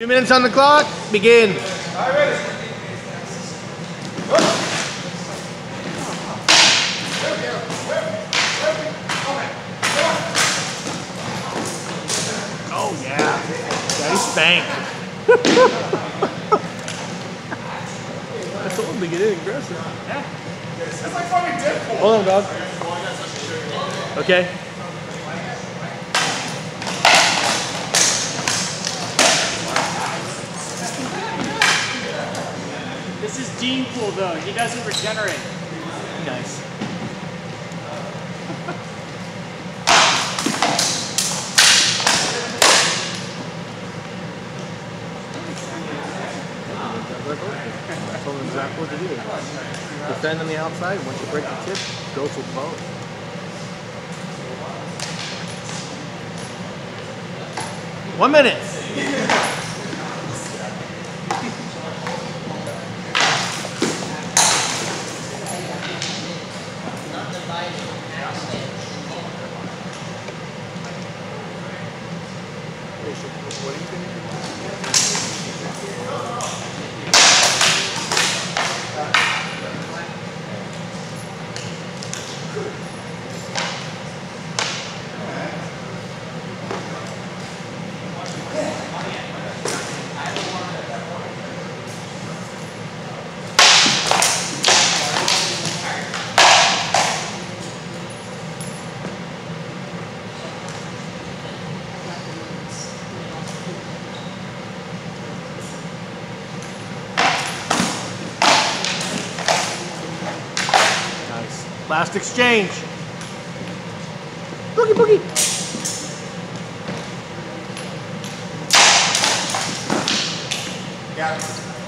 2 minutes on the clock, begin. Oh yeah, Daddy spank. I told him to get in aggressive. Yeah. That's like fucking Deadpool. Hold on, dog. Okay. This is Gene Pool though. He doesn't regenerate. Nice. I told him exactly what to do. Defend on the outside. Once you break the tip, go for both. One minute. What are you going to do? Last exchange. Boogie boogie. Yeah.